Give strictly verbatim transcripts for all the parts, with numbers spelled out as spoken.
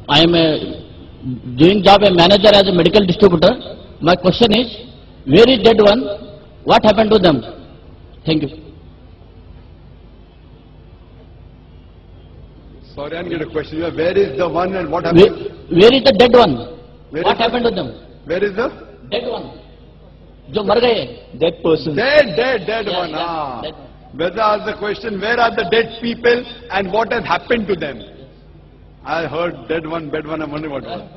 I am a doing job a manager as a medical distributor. My question is, where is dead one? What happened to them? Thank you. Sorry, I didn't get a question. Where is the one and what happened? Where, where is the dead one? Where what happened to them? Where is the dead one? जो मर गए. Dead person. Dead, dead, dead yeah, one. Yeah, ah. dead. Whether ask the question, where are the dead people and what has happened to them? I heard dead one, dead one. I'm wondering what was.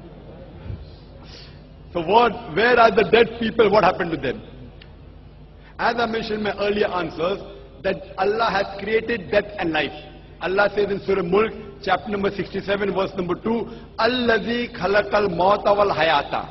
So what? Where are the dead people? What happened to them? As I mentioned in my earlier answers, that Allah has created death and life. Allah says in Surah Mulk, chapter number sixty-seven, verse number two, Allazi khalaqal mauta wal hayata.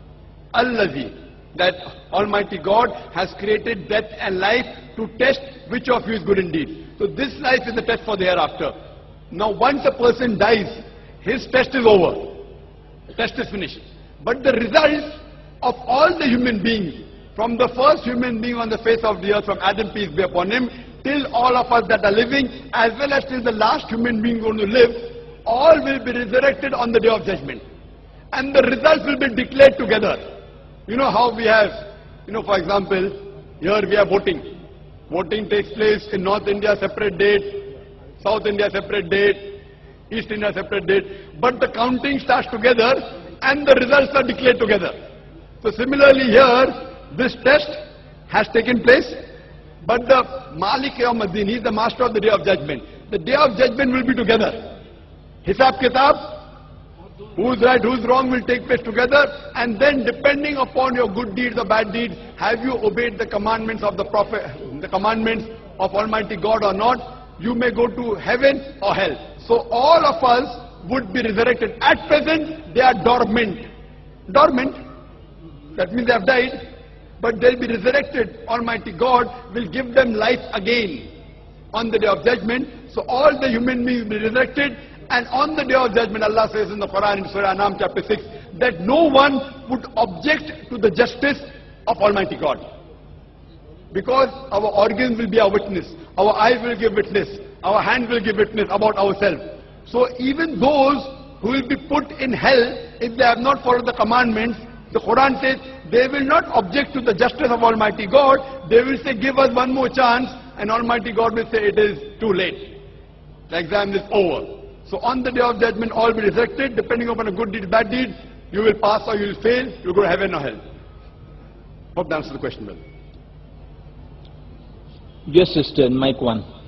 Allazi, that Almighty God has created death and life to test which of you is good indeed. So this life is the test for the hereafter. Now once a person dies, his test is over. The test is finished. But the results of all the human beings, from the first human being on the face of the earth, from Adam, peace be upon him, till all of us that are living, as well as till the last human being going to live, all will be resurrected on the day of judgment. And the results will be declared together. You know how we have, you know, for example, here we have voting. Voting takes place in North India, separate date, South India, separate date, East India, separate date. But the counting starts together and the results are declared together. So similarly here, this test has taken place. But the Malik Yawmuddin, he is the master of the day of judgment. The day of judgment will be together. Hisab Kitab, who's right, who's wrong will take place together. And then depending upon your good deeds or bad deeds, have you obeyed the commandments of the Prophet, the commandments of Almighty God or not, you may go to heaven or hell. So all of us would be resurrected. At present, they are dormant. Dormant, that means they have died. But they'll be resurrected. Almighty God will give them life again on the day of judgment. So all the human beings will be resurrected. And on the day of judgment, Allah says in the Quran, in Surah Anam chapter six, that no one would object to the justice of Almighty God. Because our organs will be our witness. Our eyes will give witness. Our hands will give witness about ourselves. So even those who will be put in hell, if they have not followed the commandments, the Quran says, they will not object to the justice of Almighty God. They will say, give us one more chance, and Almighty God will say, it is too late. The exam is over. So on the day of judgment, all will be resurrected. Depending upon a good deed, bad deed, you will pass or you will fail. You will go to heaven or hell. Hope that answers the question well. Yes, sister, mic one.